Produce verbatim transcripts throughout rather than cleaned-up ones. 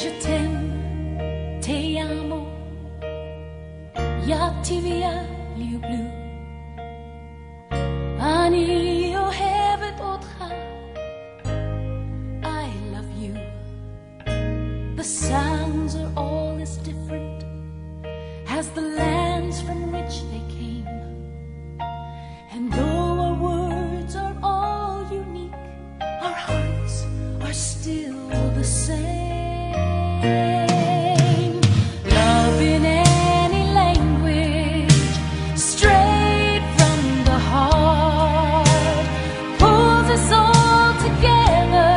Je t'aime, te amo, ja ti ljublю. Ani ohevet otcha, I love you. The sounds are all as different as the lands from which they came. And though our words are all unique, our hearts are still the same. Love in any language, straight from the heart, pulls us all together,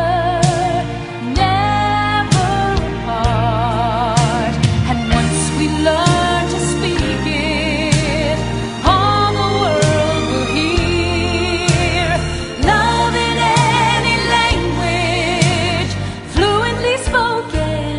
never apart. And once we learn to speak it, all the world will hear. Love in any language, fluently spoken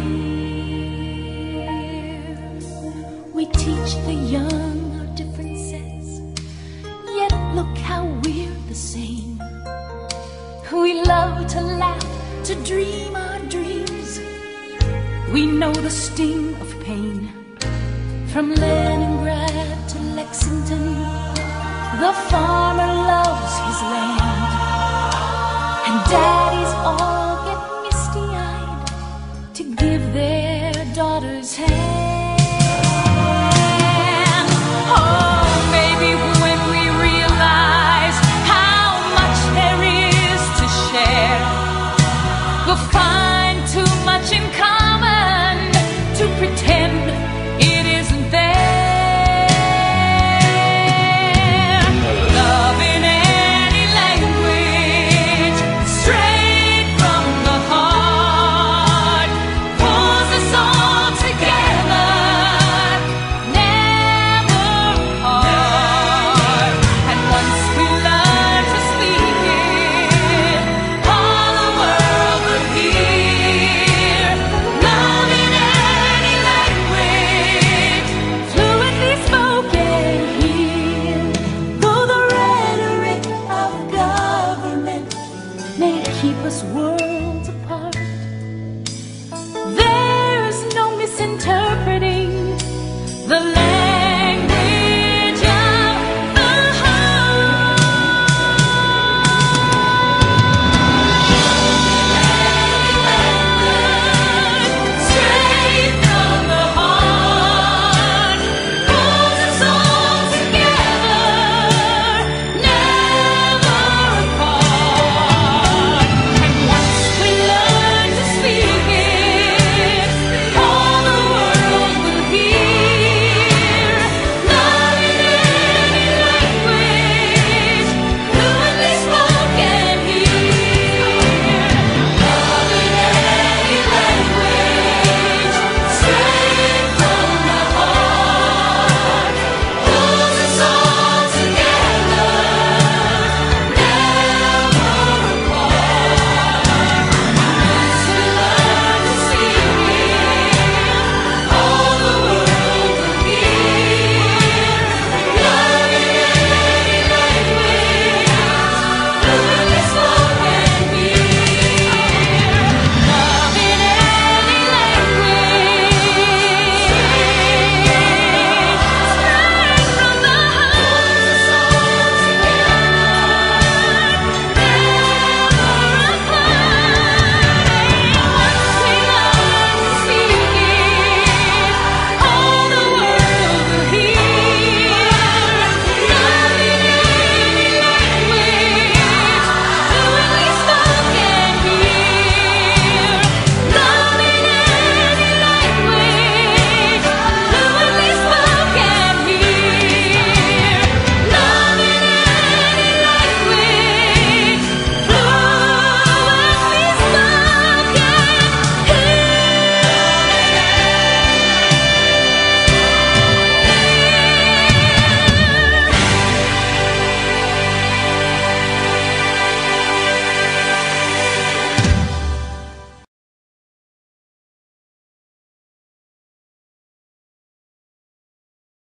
here. We teach the young our differences, yet look how we're the same. We love to laugh, to dream our dreams. We know the sting of pain. From Leningrad to Lexington, the farmer